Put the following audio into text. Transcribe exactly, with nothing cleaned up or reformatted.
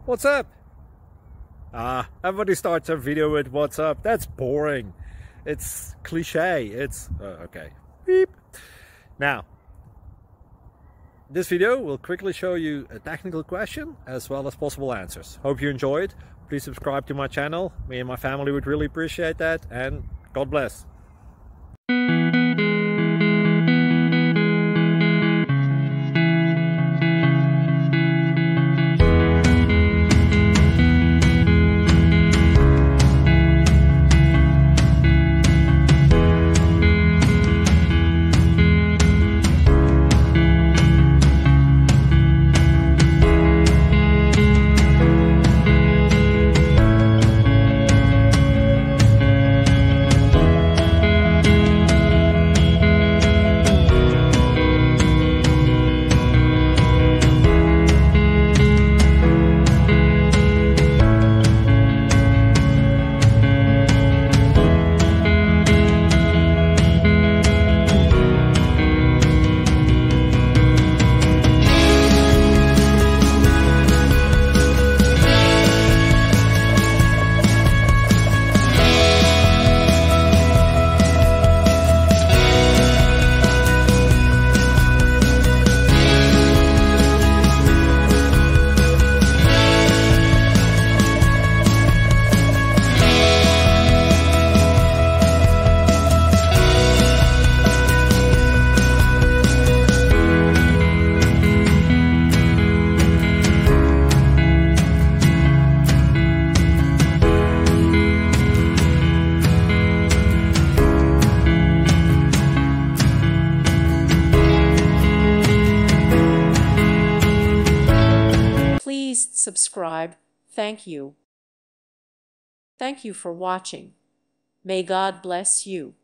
What's up? Ah, everybody starts a video with what's up. That's boring. It's cliche. It's uh, okay. Beep. Now, this video will quickly show you a technical question as well as possible answers. Hope you enjoyed. Please subscribe to my channel. Me and my family would really appreciate that, and God bless. Please subscribe. Thank you. Thank you for watching. May God bless you.